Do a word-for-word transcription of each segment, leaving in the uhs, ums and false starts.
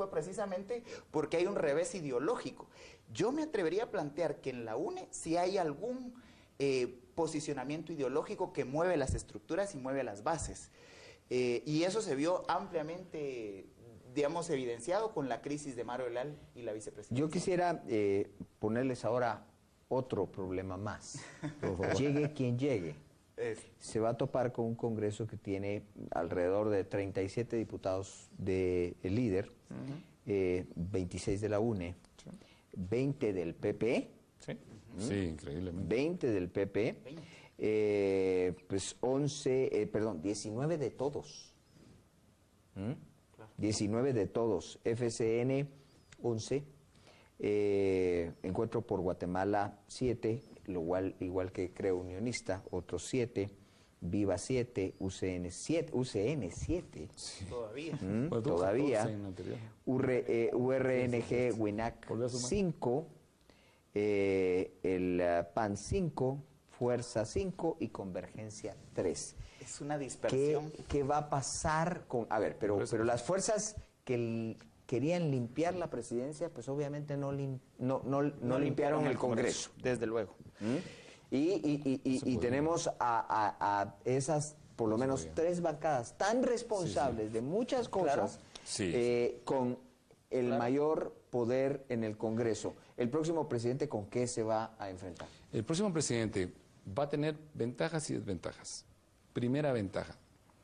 fue precisamente porque hay un revés ideológico. Yo me atrevería a plantear que en la UNE sí hay algún eh, posicionamiento ideológico que mueve las estructuras y mueve las bases. Eh, y eso se vio ampliamente, digamos, evidenciado con la crisis de Mario Elal y la vicepresidencia. Yo quisiera eh, ponerles ahora otro problema más. Llegue quien llegue, se va a topar con un Congreso que tiene alrededor de treinta y siete diputados de el líder, uh-huh. eh, veintiséis de la UNE, sí. veinte del P P, sí, ¿Mm? sí increíblemente, veinte del P P, eh, pues once, eh, perdón, diecinueve de todos, ¿Mm? claro. diecinueve de todos, F C N once, eh, Encuentro por Guatemala siete, lo igual, igual que Creo Unionista, otros siete, Viva siete, U C N siete, U C N siete. Sí. Todavía. ¿Mm? Bueno, todavía. U R, eh, U R N G, WINAC cinco, eh, el uh, P A N cinco, Fuerza cinco y Convergencia tres. Es una dispersión. ¿Qué, qué va a pasar con...? A ver, pero, pero las fuerzas que... El, querían limpiar la presidencia, pues obviamente no, lim, no, no, no, no limpiaron el Congreso. Congreso. Desde luego. ¿Mm? Y, y, y, y, y tenemos a, a, a esas, por lo menos, tres bancadas tan responsables sí, sí. de muchas cosas, claro. sí. eh, con el claro. mayor poder en el Congreso. ¿El próximo presidente con qué se va a enfrentar? El próximo presidente va a tener ventajas y desventajas. Primera ventaja,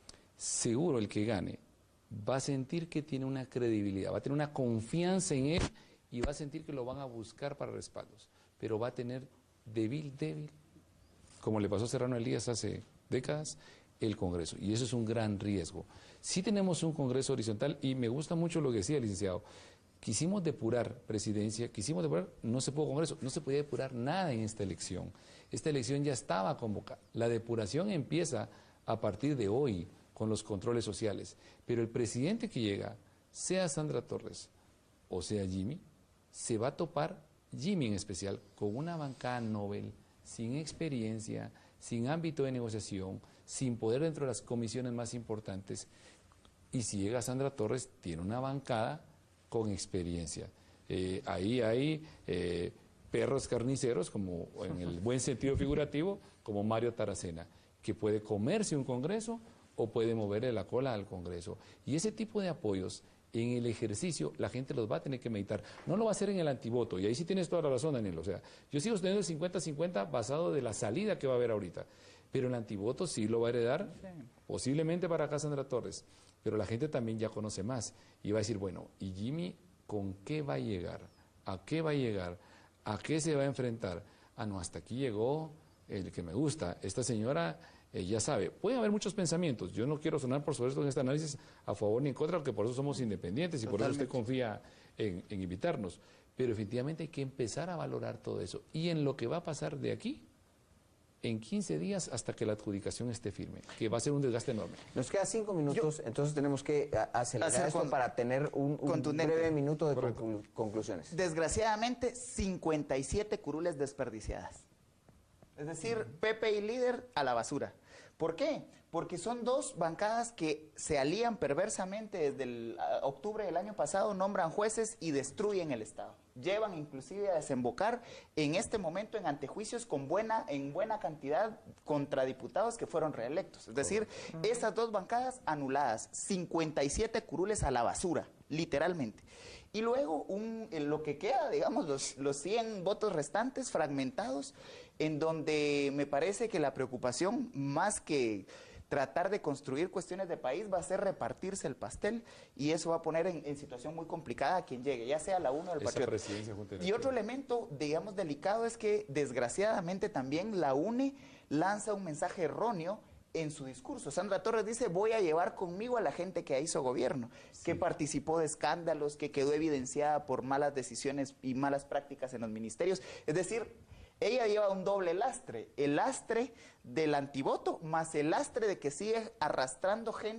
seguro el que gane va a sentir que tiene una credibilidad, va a tener una confianza en él y va a sentir que lo van a buscar para respaldos, pero va a tener débil, débil, como le pasó a Serrano Elías hace décadas, el Congreso, y eso es un gran riesgo. Sí tenemos un Congreso horizontal y me gusta mucho lo que decía el licenciado, quisimos depurar presidencia, quisimos depurar, no se pudo Congreso, no se podía depurar nada en esta elección, esta elección ya estaba convocada, la depuración empieza a partir de hoy, con los controles sociales. Pero el presidente que llega, sea Sandra Torres o sea Jimmy, se va a topar, Jimmy en especial, con una bancada Nobel, sin experiencia, sin ámbito de negociación, sin poder dentro de las comisiones más importantes. Y si llega Sandra Torres, tiene una bancada con experiencia. Eh, ahí hay eh, perros carniceros, como en el buen sentido figurativo, como Mario Taracena, que puede comerse un Congreso o puede moverle la cola al Congreso. Y ese tipo de apoyos, en el ejercicio, la gente los va a tener que meditar. No lo va a hacer en el antivoto, y ahí sí tienes toda la razón, Daniel. O sea, yo sigo teniendo el cincuenta cincuenta basado de la salida que va a haber ahorita. Pero el antivoto sí lo va a heredar, sí. posiblemente para acá Sandra Torres. Pero la gente también ya conoce más. Y va a decir, bueno, ¿y Jimmy con qué va a llegar? ¿A qué va a llegar? ¿A qué se va a enfrentar? Ah, no, hasta aquí llegó el que me gusta. Esta señora... Eh, ya sabe, pueden haber muchos pensamientos, yo no quiero sonar por sobre esto en este análisis a favor ni en contra, porque por eso somos independientes y Totalmente. Por eso usted confía en, en invitarnos, pero efectivamente hay que empezar a valorar todo eso, y en lo que va a pasar de aquí, en quince días hasta que la adjudicación esté firme, que va a ser un desgaste enorme. Nos queda cinco minutos, yo, entonces tenemos que acelerar hacer esto con, para tener un, un breve minuto de conclu conclusiones. Desgraciadamente, cincuenta y siete curules desperdiciadas. Es decir, Pepe y Líder a la basura. ¿Por qué? Porque son dos bancadas que se alían perversamente desde el uh, octubre del año pasado, nombran jueces y destruyen el Estado. Llevan inclusive a desembocar en este momento en antejuicios con buena, en buena cantidad contra diputados que fueron reelectos. Es decir, uh-huh. esas dos bancadas anuladas, cincuenta y siete curules a la basura, literalmente. Y luego un, en lo que queda, digamos, los, los cien votos restantes fragmentados, en donde me parece que la preocupación, más que tratar de construir cuestiones de país, va a ser repartirse el pastel, y eso va a poner en, en situación muy complicada a quien llegue, ya sea la UNE o el Patriota. Y otro elemento, digamos, delicado es que, desgraciadamente, también la UNE lanza un mensaje erróneo en su discurso. Sandra Torres dice, voy a llevar conmigo a la gente que hizo gobierno, sí. que participó de escándalos, que quedó evidenciada por malas decisiones y malas prácticas en los ministerios. Es decir, ella lleva un doble lastre, el lastre del antivoto más el lastre de que sigue arrastrando gente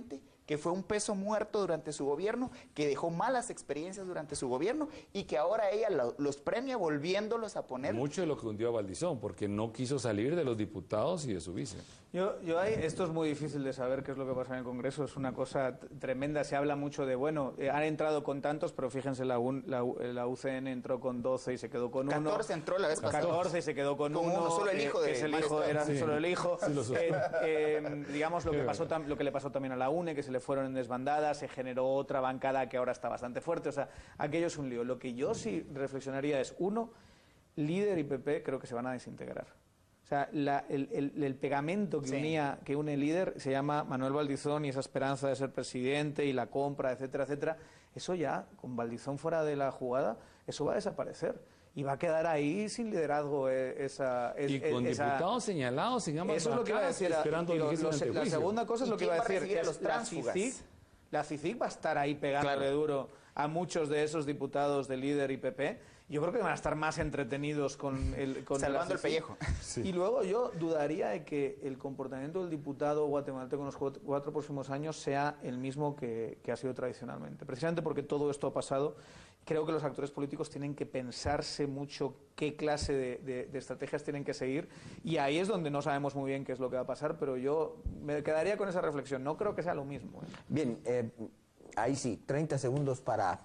que fue un peso muerto durante su gobierno, que dejó malas experiencias durante su gobierno y que ahora ella lo, los premia volviéndolos a poner. Mucho de lo que hundió a Valdizón, porque no quiso salir de los diputados y de su vice. Yo, yo hay, esto es muy difícil de saber qué es lo que pasa en el Congreso, es una cosa tremenda, se habla mucho de, bueno, eh, han entrado con tantos, pero fíjense, la, un, la, la U C N entró con doce y se quedó con uno. catorce entró la vez pasada. catorce y se quedó con, con uno, uno, solo el hijo eh, de que es el Mario hijo, Esteban. era Sí. solo el hijo. Sí, lo eh, eh, digamos lo que, pasó tam, lo que le pasó también a la U N E, que se le fueron en desbandada, se generó otra bancada que ahora está bastante fuerte, o sea, aquello es un lío. Lo que yo sí reflexionaría es, uno, líder y P P creo que se van a desintegrar. O sea, la, el, el, el pegamento que, sí. unía, que une el líder se llama Manuel Valdizón y esa esperanza de ser presidente y la compra, etcétera, etcétera. Eso ya, con Valdizón fuera de la jugada, eso va a desaparecer. Y va a quedar ahí sin liderazgo eh, esa... Es, Y con esa, diputados señalados, sin ambas eso es lo que iba a bancadas, decir. esperando digo, que lo- hiciesen la antejuicio. segunda cosa es ¿Y lo que quién iba a va a decir. recibir a que los es la tránsfugas? CICIG, la CICIG va a estar ahí pegándole Claro. duro a muchos de esos diputados de líder y P P. Yo creo que van a estar más entretenidos con el con Salvando la el CICIG. pellejo. Sí. Y luego yo dudaría de que el comportamiento del diputado guatemalteco en los cuatro, cuatro próximos años sea el mismo que, que ha sido tradicionalmente. Precisamente porque todo esto ha pasado, creo que los actores políticos tienen que pensarse mucho qué clase de, de, de estrategias tienen que seguir, y ahí es donde no sabemos muy bien qué es lo que va a pasar, pero yo me quedaría con esa reflexión. No creo que sea lo mismo, ¿eh? Bien, eh, ahí sí, treinta segundos para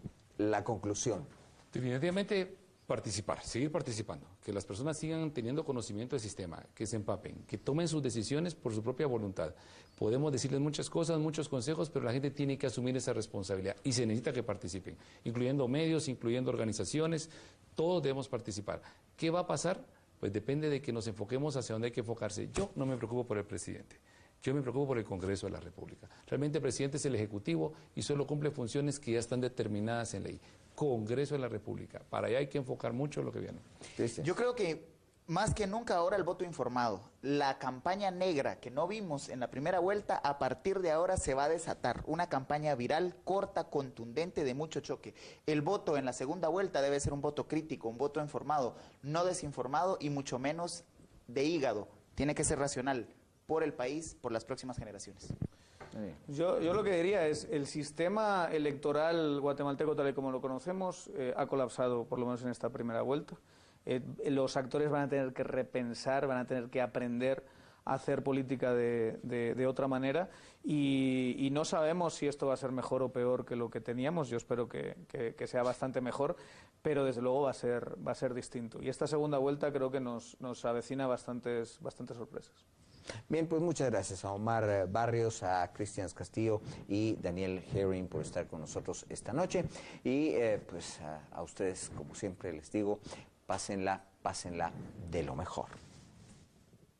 la conclusión. Definitivamente participar, seguir participando, que las personas sigan teniendo conocimiento del sistema, que se empapen, que tomen sus decisiones por su propia voluntad. Podemos decirles muchas cosas, muchos consejos, pero la gente tiene que asumir esa responsabilidad y se necesita que participen, incluyendo medios, incluyendo organizaciones, todos debemos participar. ¿Qué va a pasar? Pues depende de que nos enfoquemos hacia donde hay que enfocarse. Yo no me preocupo por el presidente. Yo me preocupo por el Congreso de la República. Realmente el presidente es el Ejecutivo y solo cumple funciones que ya están determinadas en ley. Congreso de la República. Para allá hay que enfocar mucho lo que viene. Cristian. Yo creo que más que nunca ahora el voto informado, la campaña negra que no vimos en la primera vuelta, a partir de ahora se va a desatar. Una campaña viral, corta, contundente, de mucho choque. El voto en la segunda vuelta debe ser un voto crítico, un voto informado, no desinformado y mucho menos de hígado. Tiene que ser racional por el país, por las próximas generaciones. Yo, yo lo que diría es, el sistema electoral guatemalteco tal y como lo conocemos eh, ha colapsado, por lo menos en esta primera vuelta. Eh, los actores van a tener que repensar, van a tener que aprender a hacer política de, de, de otra manera, y, y no sabemos si esto va a ser mejor o peor que lo que teníamos. Yo espero que, que, que sea bastante mejor, pero desde luego va a ser, va a ser distinto. Y esta segunda vuelta creo que nos, nos avecina bastantes, bastantes sorpresas. Bien, pues muchas gracias a Omar Barrios, a Cristian Castillo y Daniel Herring por estar con nosotros esta noche. Y eh, pues a, a ustedes, como siempre les digo, pásenla, pásenla de lo mejor.